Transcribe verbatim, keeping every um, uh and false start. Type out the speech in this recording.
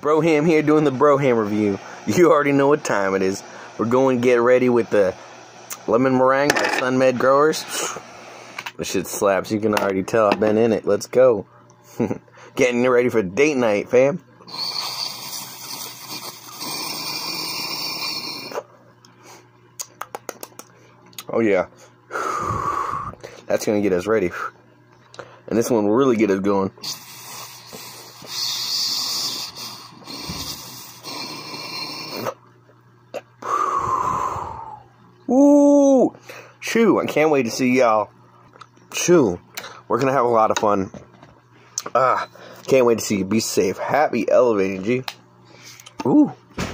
Broham here doing the Broham review. You already know what time it is. We're going to get ready with the lemon meringue by SunMed growers. This shit slaps. You can already tell I've been in it. Let's go. Getting ready for date night, fam. Oh yeah. That's going to get us ready. And this one will really get us going. Ooh, shoo, I can't wait to see y'all. Shoo, we're gonna have a lot of fun. Ah, can't wait to see you. Be safe. Happy elevating, G. Ooh.